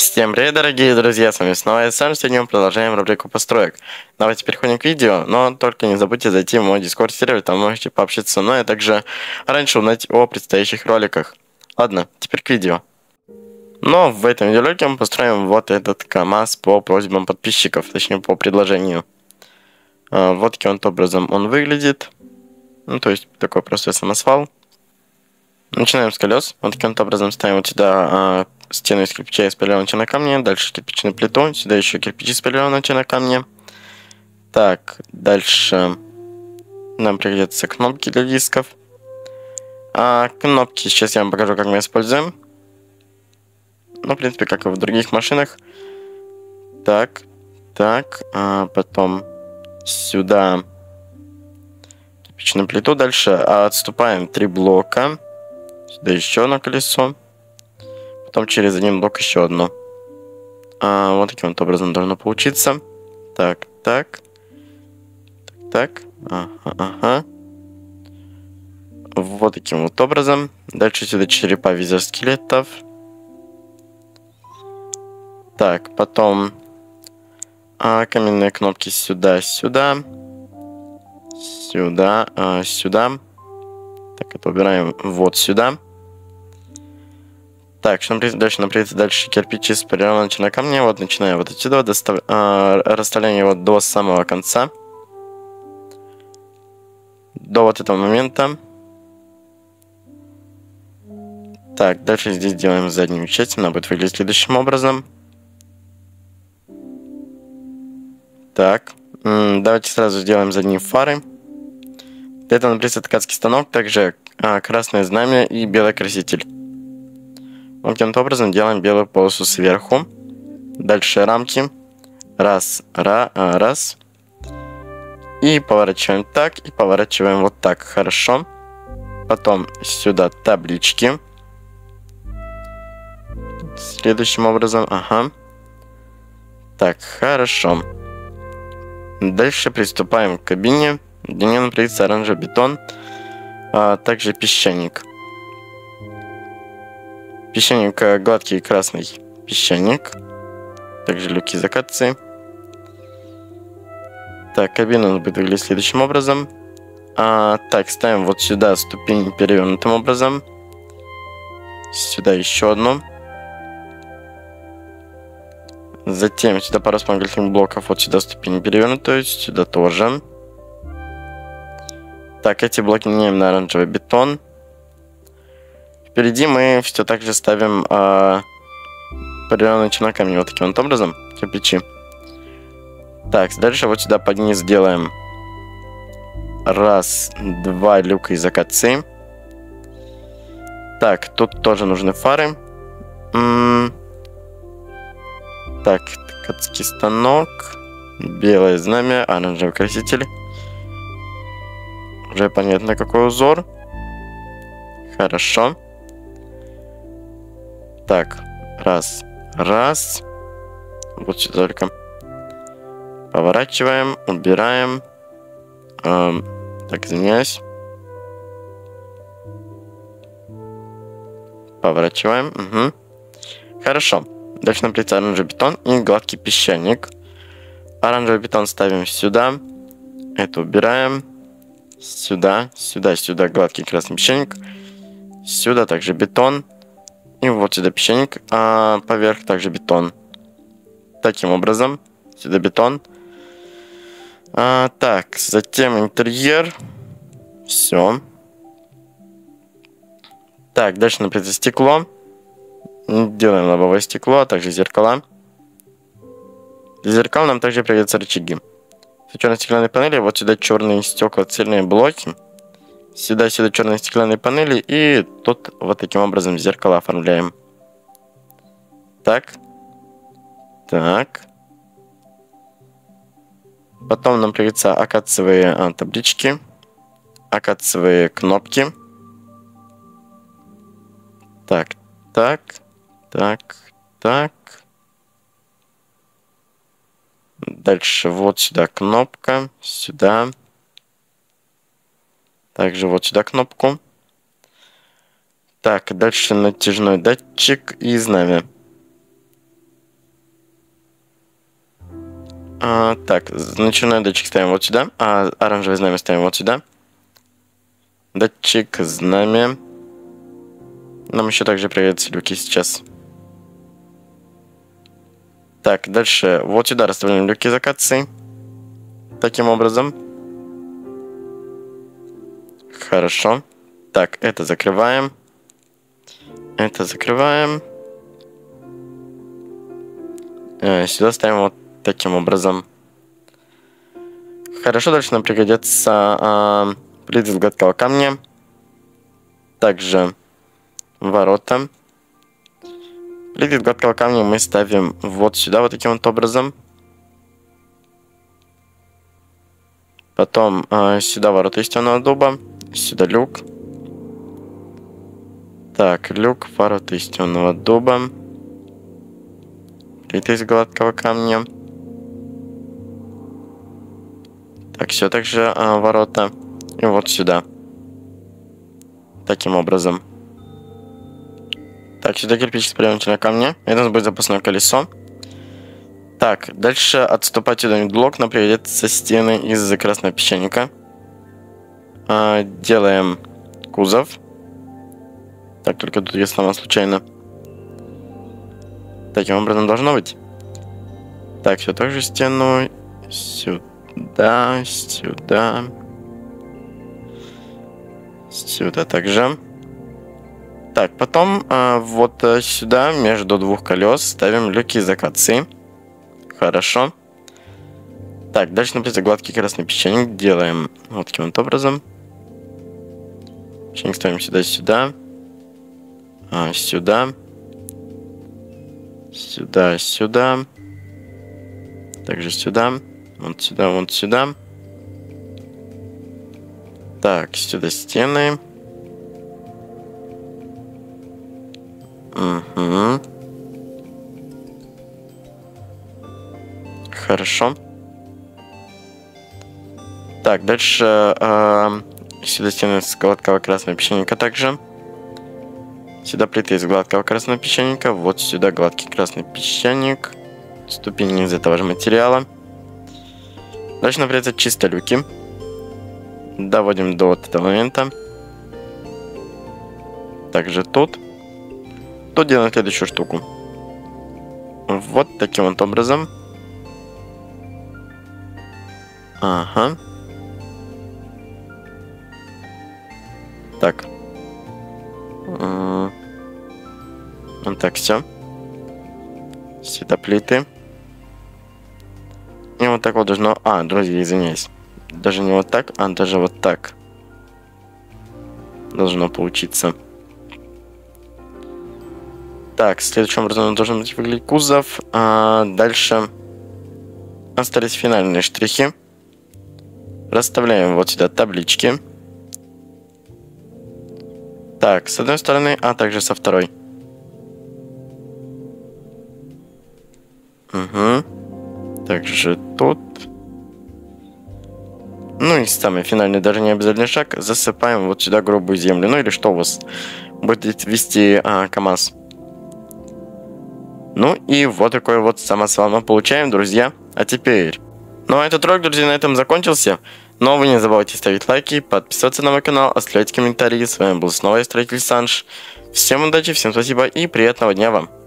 Всем привет, дорогие друзья, с вами снова я сам. Сегодня мы продолжаем рубрику построек. Давайте переходим к видео, но только не забудьте зайти в мой Discord сервер, там можете пообщаться со мной, а также раньше узнать о предстоящих роликах. Ладно, теперь к видео. Но в этом видеоролике мы построим вот этот КамАЗ по просьбам подписчиков, точнее по предложению. Вот таким вот образом он выглядит. Ну, то есть такой простой самосвал. Начинаем с колес. Вот таким вот образом ставим вот сюда стену из кирпича из полированного на камне. Дальше кирпичную плиту. Сюда еще кирпичи из полированного на камне. Так, дальше нам пригодятся кнопки для дисков. Кнопки сейчас я вам покажу, как мы используем. Ну, в принципе, как и в других машинах. Так, потом сюда кирпичную плиту. Дальше отступаем 3 блока. Сюда еще одно колесо. Потом через один блок еще одно. Вот таким вот образом должно получиться. Так. Ага. Вот таким вот образом. Дальше сюда черепа визор скелетов. Так, потом каменные кнопки сюда. Сюда. Так, это убираем вот сюда. Так, что дальше? Дальше кирпичи с полированного на камне. Вот начиная вот отсюда, расставление его до самого конца. До вот этого момента. Так, дальше здесь делаем заднюю часть. Она будет выглядеть следующим образом. Так, давайте сразу сделаем задние фары. Это, например, ткацкий станок, также красное знамя и белый краситель. Вот таким образом делаем белую полосу сверху. Дальше рамки. Раз. И поворачиваем так, и поворачиваем вот так. Хорошо. Потом сюда таблички. Следующим образом. Ага. Так, хорошо. Дальше приступаем к кабине, где мне находится оранжевый бетон, а также песчаник. Песчаник гладкий и красный песчаник. Также люки закатцы. Так, кабина у нас будет выглядеть следующим образом. Так, ставим вот сюда ступень перевернутым образом. Сюда еще одну. Затем сюда пару вспомогательных блоков. Вот сюда ступень перевернутую. Сюда тоже. Так, эти блоки меняем на оранжевый бетон. Впереди мы все так же ставим полированные на камне вот таким вот образом, кирпичи. Так, дальше вот сюда под низ делаем 1, 2 люка из АКЦ. Так, тут тоже нужны фары. Так, ткацкий станок, белое знамя, оранжевый краситель. Уже понятно, какой узор. Хорошо. Так, раз. Вот сюда только. Поворачиваем, убираем. Так, извиняюсь. Поворачиваем. Угу. Хорошо. Дальше нам придется оранжевый бетон и гладкий песчаник. Оранжевый бетон ставим сюда. Это убираем. Сюда гладкий красный песчаник. Сюда также бетон. И вот сюда песчаник, поверх также бетон. Таким образом. Сюда бетон. Так, затем интерьер. Все. Так, дальше нам придется стекло. Делаем лобовое стекло, а также зеркала. Для зеркал нам также придется рычаги. С черной стеклянной панели, вот сюда черные стекла, цельные блоки. Сюда черные стеклянные панели. И тут вот таким образом зеркала оформляем. Так. Потом нам придется акациевые таблички. Акациевые кнопки. Так. Дальше вот сюда кнопка. Сюда. Также вот сюда кнопку. Так, дальше натяжной датчик и знамя. Так, начальной датчик ставим вот сюда, а оранжевое знамя ставим вот сюда. Датчик, знамя. Нам еще также пригодятся люки сейчас. Так, дальше вот сюда расставляем люки из акации. Таким образом. Хорошо. Так, это закрываем. Это закрываем. Сюда ставим вот таким образом. Хорошо, дальше нам пригодятся плиты из гладкого камня. Также ворота. Плиты из гладкого камня мы ставим вот сюда, вот таким вот образом. Потом сюда ворота из темного дуба. Сюда люк. Так, люк, ворота из темного дуба. Плиты из гладкого камня. Так, все также ворота. И вот сюда. Таким образом. Так, сюда кирпич из приемничного камня. Это у нас будет запасное колесо. Так, дальше отступать сюда блок. Нам пригодятся стены из красного песчаника. Делаем кузов. Так, только тут я сломал случайно. Таким образом должно быть. Так, все так же стену. Сюда, сюда. Сюда также. Так, потом вот сюда, между двух колес, ставим люки из акации. Хорошо. Так, дальше, например, гладкий красный песчаник делаем вот таким вот образом. Песчаник ставим сюда, сюда. Сюда. Сюда, сюда. Также сюда. Вот сюда, вот сюда. Так, сюда стены. Угу. Хорошо. Так, дальше сюда стены из гладкого красного песчаника также. Сюда плиты из гладкого красного песчаника. Вот сюда гладкий красный песчаник. Ступени из этого же материала. Дальше, например, чисто люки. Доводим до вот этого момента. Также тут. Тут делаем следующую штуку. Вот таким вот образом. Ага. Так. Вот так все. Сюда плиты. И вот так вот должно... друзья, извиняюсь. Даже не вот так, а даже вот так. Должно получиться. Так, следующим образом должен быть выглядеть кузов. Дальше остались финальные штрихи. Расставляем вот сюда таблички. Так, с одной стороны, а также со второй. Угу. Также тут. Ну и самый финальный, даже не обязательный шаг. Засыпаем вот сюда грубую землю. Ну или что у вас будет вести КамАЗ. Ну и вот такой вот самосвал мы получаем, друзья. А теперь... Ну а этот ролик, друзья, на этом закончился. Но вы не забывайте ставить лайки, подписываться на мой канал, оставлять комментарии. С вами был снова я, Строитель Санж. Всем удачи, всем спасибо и приятного дня вам.